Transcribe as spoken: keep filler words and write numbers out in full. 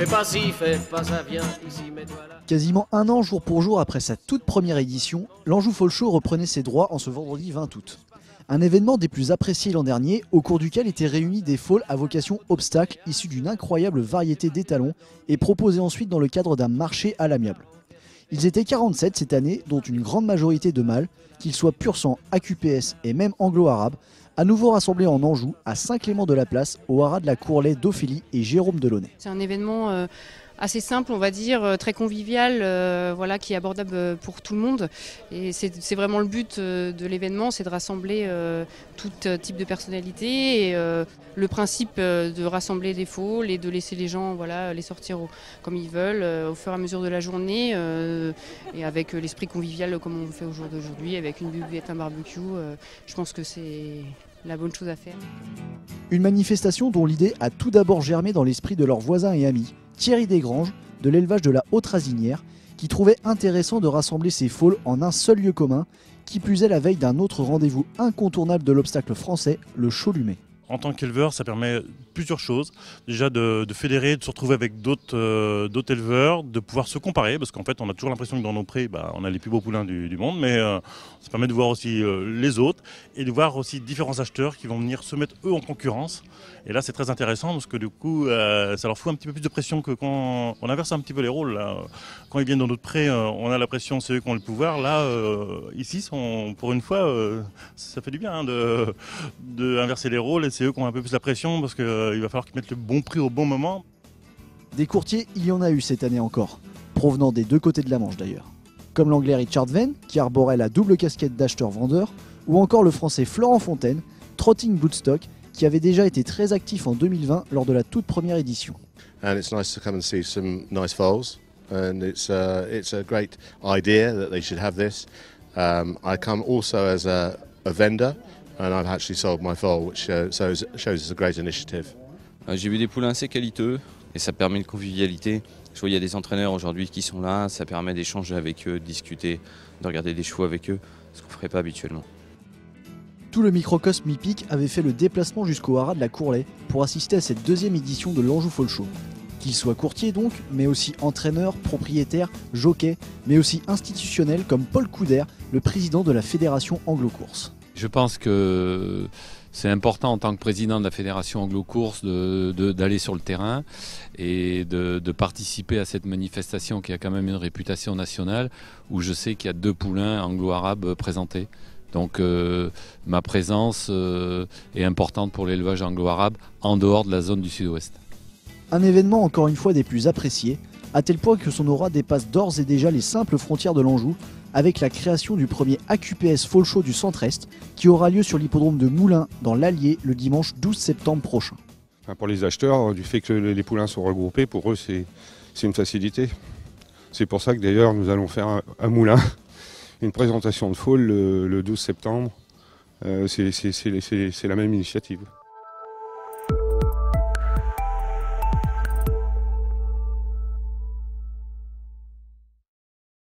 Fais pas ci, fais pas ça, viens ici, mets-toi là. Quasiment un an jour pour jour après sa toute première édition, l'Anjou Fall Show reprenait ses droits en ce vendredi vingt août. Un événement des plus appréciés l'an dernier, au cours duquel étaient réunis des falls à vocation obstacle issus d'une incroyable variété d'étalons et proposés ensuite dans le cadre d'un marché à l'amiable. Ils étaient quarante-sept cette année, dont une grande majorité de mâles, qu'ils soient pur sang, A Q P S et même anglo-arabes, à nouveau rassemblés en Anjou, à Saint-Clément-de-la-Place, au haras de la Courlay d'Ophélie et Jérôme Delaunay. C'est un événement euh, assez simple, on va dire, euh, très convivial, euh, voilà, qui est abordable pour tout le monde. Et c'est vraiment le but euh, de l'événement, c'est de rassembler euh, tout type de personnalité. Et, euh, le principe euh, de rassembler des falls et de laisser les gens voilà, les sortir au, comme ils veulent, euh, au fur et à mesure de la journée, euh, et avec l'esprit convivial comme on le fait au jour d'aujourd'hui, avec une buvette, un barbecue. Euh, je pense que c'est la bonne chose à faire. Une manifestation dont l'idée a tout d'abord germé dans l'esprit de leurs voisins et amis, Thierry Desgranges, de l'élevage de la Haute-Rasinière, qui trouvait intéressant de rassembler ces falls en un seul lieu commun, qui plus est la veille d'un autre rendez-vous incontournable de l'obstacle français, le Cholumet. En tant qu'éleveur, ça permet plusieurs choses. Déjà de, de fédérer, de se retrouver avec d'autres euh, d'autres éleveurs, de pouvoir se comparer, parce qu'en fait on a toujours l'impression que dans nos prés, bah, on a les plus beaux poulains du, du monde, mais euh, ça permet de voir aussi euh, les autres et de voir aussi différents acheteurs qui vont venir se mettre eux en concurrence. Et là c'est très intéressant parce que du coup euh, ça leur fout un petit peu plus de pression que quand on inverse un petit peu les rôles. Là. Quand ils viennent dans notre pré, euh, on a la pression, c'est eux qui ont le pouvoir. Là, euh, ici, sont, pour une fois, euh, ça fait du bien hein, de, de inverser les rôles et c'est eux qui ont un peu plus la pression parce qu'il euh, va falloir qu'ils mettent le bon prix au bon moment. Des courtiers, il y en a eu cette année encore, provenant des deux côtés de la Manche d'ailleurs. Comme l'anglais Richard Venn, qui arborait la double casquette d'acheteur-vendeur, ou encore le français Florent Fontaine, Trotting Bloodstock, qui avait déjà été très actif en deux mille vingt lors de la toute première édition. And it's nice to come and see some nice foals, and it's a, it's a great idea that they should have this. Um, I come also as a, a vendor, and I've actually sold my foal, which uh, shows, shows it's a great initiative. J'ai vu des poulains assez qualiteux et ça permet une convivialité. Je vois il y a des entraîneurs aujourd'hui qui sont là, ça permet d'échanger avec eux, de discuter, de regarder des chevaux avec eux, ce qu'on ne ferait pas habituellement. Tout le microcosme hippique avait fait le déplacement jusqu'au haras de la Courlay pour assister à cette deuxième édition de l'Anjou Fall Show. Qu'il soit courtier donc, mais aussi entraîneur, propriétaire, jockey, mais aussi institutionnel comme Paul Couder, le président de la Fédération Anglo-Course. Je pense que c'est important en tant que président de la Fédération Anglo-Course de, de, d'aller sur le terrain et de, de participer à cette manifestation qui a quand même une réputation nationale où je sais qu'il y a deux poulains anglo-arabes présentés. Donc euh, ma présence euh, est importante pour l'élevage anglo-arabe en dehors de la zone du sud-ouest. Un événement encore une fois des plus appréciés, à tel point que son aura dépasse d'ores et déjà les simples frontières de l'Anjou, avec la création du premier A Q P S Fall Show du Centre-Est, qui aura lieu sur l'hippodrome de Moulins, dans l'Allier, le dimanche douze septembre prochain. Enfin, pour les acheteurs, du fait que les poulains sont regroupés, pour eux c'est une facilité. C'est pour ça que d'ailleurs nous allons faire à Moulins une présentation de fall le, le douze septembre. Euh, c'est la même initiative.